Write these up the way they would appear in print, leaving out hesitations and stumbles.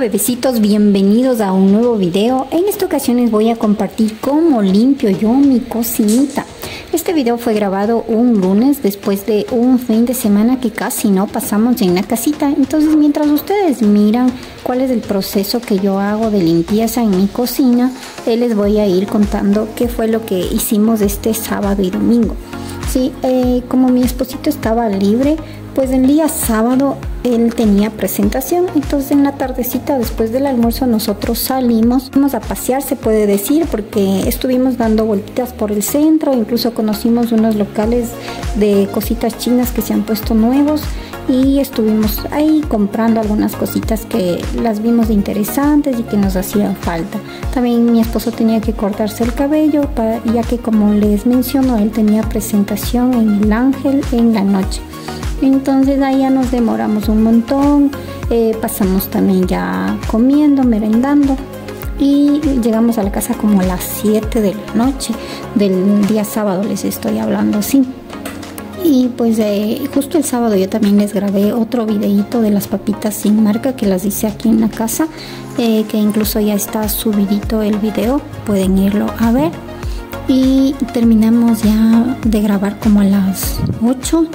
Bebecitos, bienvenidos a un nuevo video. En esta ocasión les voy a compartir cómo limpio yo mi cocinita. Este video fue grabado un lunes después de un fin de semana que casi no pasamos en la casita. Entonces, mientras ustedes miran cuál es el proceso que yo hago de limpieza en mi cocina, les voy a ir contando qué fue lo que hicimos este sábado y domingo. Sí, como mi esposito estaba libre, pues el día sábado él tenía presentación, entonces en la tardecita después del almuerzo nosotros salimos a pasear, se puede decir, porque estuvimos dando vueltitas por el centro, incluso conocimos unos locales de cositas chinas que se han puesto nuevos y estuvimos ahí comprando algunas cositas que las vimos interesantes y que nos hacían falta. También mi esposo tenía que cortarse el cabello, ya que, como les menciono, él tenía presentación en El Ángel en la noche. Entonces ahí ya nos demoramos un montón, pasamos también ya comiendo, merendando y llegamos a la casa como a las 7 de la noche del día sábado, les estoy hablando así. Y pues justo el sábado yo también les grabé otro videito de las papitas sin marca que las hice aquí en la casa, que incluso ya está subidito el video, pueden irlo a ver. Y terminamos ya de grabar como a las 8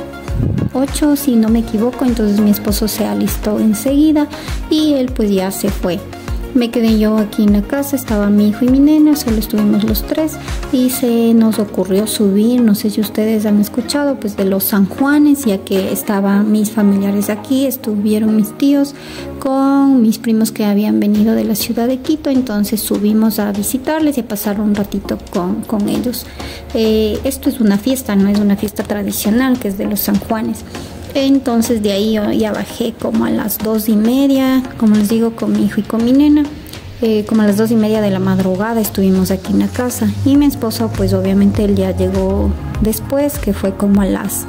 si no me equivoco, entonces mi esposo se alistó enseguida y él pues ya se fue. Me quedé yo aquí en la casa, estaba mi hijo y mi nena, solo estuvimos los tres y se nos ocurrió subir, no sé si ustedes han escuchado, pues de los San Juanes, ya que estaban mis familiares aquí, estuvieron mis tíos con mis primos que habían venido de la ciudad de Quito, entonces subimos a visitarles y a pasar un ratito con ellos. Esto es una fiesta, no es una fiesta tradicional que es de los San Juanes. Entonces de ahí yo ya bajé como a las 2:30, como les digo, con mi hijo y con mi nena. Como a las 2:30 de la madrugada estuvimos aquí en la casa y mi esposo pues obviamente él ya llegó después, que fue como a las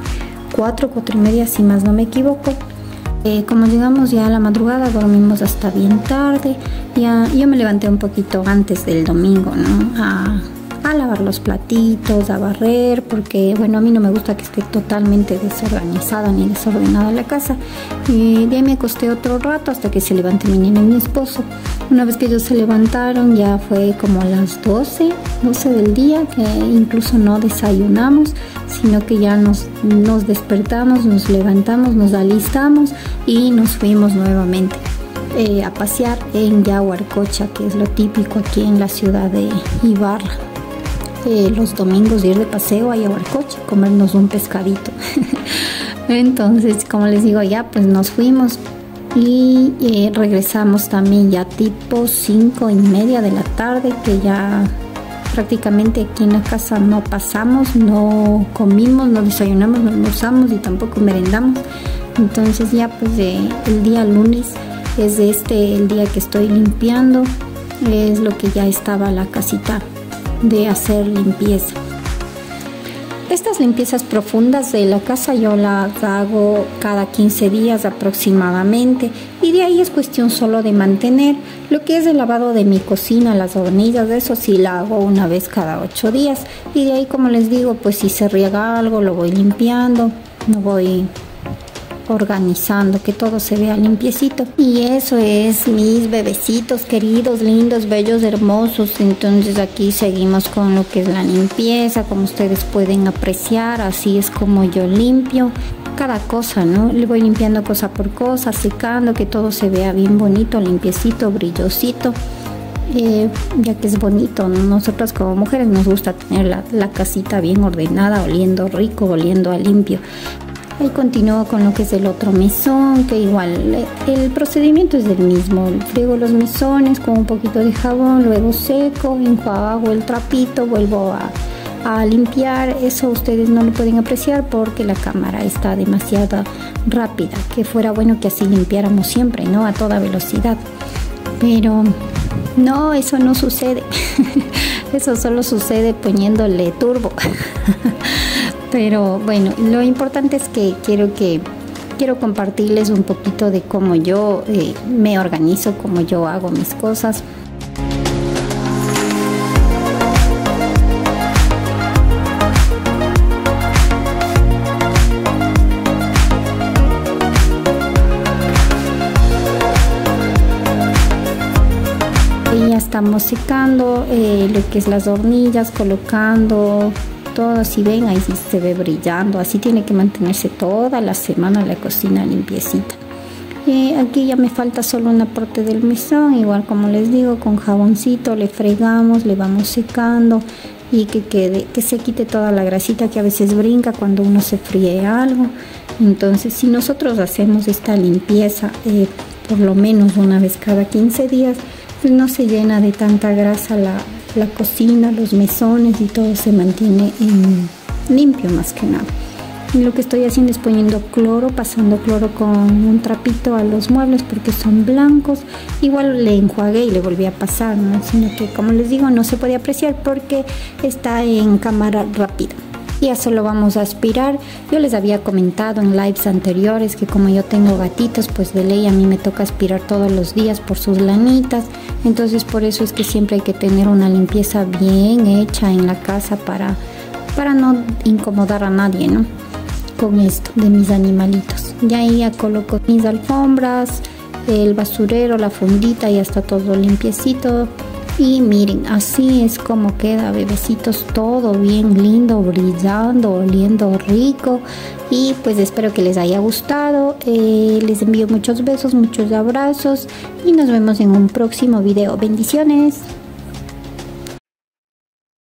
4:30 si más no me equivoco. Como llegamos ya a la madrugada, dormimos hasta bien tarde. Yo me levanté un poquito antes del domingo, ¿no? A lavar los platitos, a barrer, porque bueno, a mí no me gusta que esté totalmente desorganizada ni desordenada la casa. Y de ahí me acosté otro rato hasta que se levante mi nena y mi esposo. Una vez que ellos se levantaron ya fue como a las 12 del día, que incluso no desayunamos, sino que ya nos despertamos, nos levantamos, nos alistamos y nos fuimos nuevamente a pasear en Yaguarcocha, que es lo típico aquí en la ciudad de Ibarra. Los domingos ir de paseo a Yaguarcocha, comernos un pescadito. Entonces, como les digo, ya pues nos fuimos y regresamos también ya tipo 5:30 de la tarde, que ya prácticamente aquí en la casa no pasamos, no comimos, no desayunamos, no almorzamos y tampoco merendamos. Entonces ya pues el día lunes es el día que estoy limpiando, es lo que ya estaba la casita de hacer limpieza. Estas limpiezas profundas de la casa yo las hago cada 15 días aproximadamente, y de ahí es cuestión solo de mantener. Lo que es el lavado de mi cocina, las hornillas, eso sí la hago una vez cada 8 días, y de ahí, como les digo, pues si se riega algo lo voy limpiando, no voy organizando, que todo se vea limpiecito. Y eso es, mis bebecitos queridos, lindos, bellos, hermosos. Entonces aquí seguimos con lo que es la limpieza. Como ustedes pueden apreciar, así es como yo limpio cada cosa, ¿no? Le voy limpiando cosa por cosa, secando, que todo se vea bien bonito, limpiecito, brillosito, ya que es bonito, ¿no? Nosotras como mujeres nos gusta tener la casita bien ordenada, oliendo rico, oliendo a limpio. Ahí continúo con lo que es el otro mesón, que igual el procedimiento es el mismo. Friego los mesones con un poquito de jabón, luego seco, enjuago el trapito, vuelvo a limpiar. Eso ustedes no lo pueden apreciar porque la cámara está demasiado rápida, que fuera bueno que así limpiáramos siempre, ¿no? A toda velocidad. Pero no, eso no sucede. Eso solo sucede poniéndole turbo. Pero bueno, lo importante es que quiero compartirles un poquito de cómo yo me organizo, cómo yo hago mis cosas. estamos secando lo que es las hornillas, colocando todo así, ven, ahí sí se ve brillando. Así tiene que mantenerse toda la semana la cocina limpiecita. Aquí ya me falta solo una parte del mesón, igual como les digo, con jaboncito le fregamos, le vamos secando y que se quite toda la grasita que a veces brinca cuando uno se fríe algo. Entonces, si nosotros hacemos esta limpieza por lo menos una vez cada 15 días, pues no se llena de tanta grasa la cocina, los mesones, y todo se mantiene limpio más que nada. Y lo que estoy haciendo es poniendo cloro, pasando cloro con un trapito a los muebles porque son blancos. Igual le enjuagué y le volví a pasar, ¿no? Sino que, como les digo, no se puede apreciar porque está en cámara rápida. Y eso lo vamos a aspirar. Yo les había comentado en lives anteriores que como yo tengo gatitos, pues de ley a mí me toca aspirar todos los días por sus lanitas. Entonces por eso es que siempre hay que tener una limpieza bien hecha en la casa para no incomodar a nadie, ¿no? Con esto de mis animalitos. Ya ahí ya coloco mis alfombras, el basurero, la fundita, ya está todo limpiecito. Y miren, así es como queda, bebecitos, todo bien lindo, brillando, oliendo rico. Y pues espero que les haya gustado. Les envío muchos besos, muchos abrazos y nos vemos en un próximo video. Bendiciones.